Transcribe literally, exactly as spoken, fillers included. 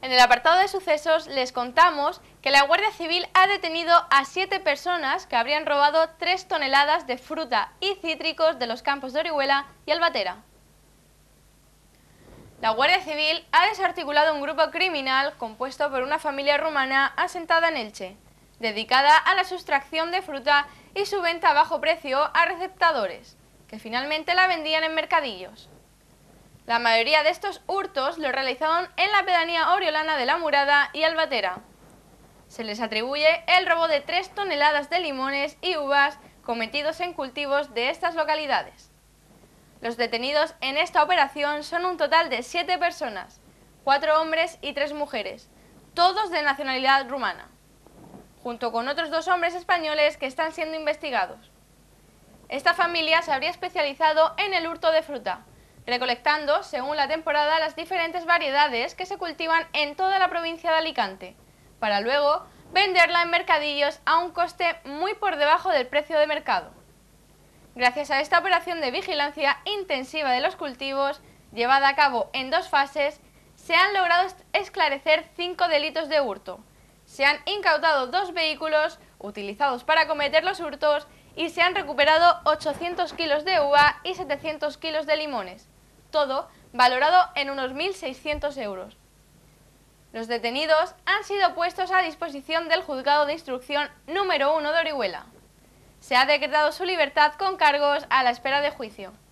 En el apartado de sucesos les contamos que la Guardia Civil ha detenido a siete personas que habrían robado tres toneladas de fruta y cítricos de los campos de Orihuela y Albatera. La Guardia Civil ha desarticulado un grupo criminal compuesto por una familia rumana asentada en Elche, dedicada a la sustracción de fruta y su venta a bajo precio a receptadores, que finalmente la vendían en mercadillos. La mayoría de estos hurtos los realizaron en la pedanía oriolana de La Murada y Albatera. Se les atribuye el robo de tres toneladas de limones y uvas cometidos en cultivos de estas localidades. Los detenidos en esta operación son un total de siete personas, cuatro hombres y tres mujeres, todos de nacionalidad rumana, junto con otros dos hombres españoles que están siendo investigados. Esta familia se habría especializado en el hurto de fruta, recolectando, según la temporada, las diferentes variedades que se cultivan en toda la provincia de Alicante, para luego venderla en mercadillos a un coste muy por debajo del precio de mercado. Gracias a esta operación de vigilancia intensiva de los cultivos, llevada a cabo en dos fases, se han logrado esclarecer cinco delitos de hurto. Se han incautado dos vehículos utilizados para cometer los hurtos y se han recuperado ochocientos kilos de uva y setecientos kilos de limones, todo valorado en unos mil seiscientos euros. Los detenidos han sido puestos a disposición del Juzgado de Instrucción número uno de Orihuela. Se ha decretado su libertad con cargos a la espera de juicio.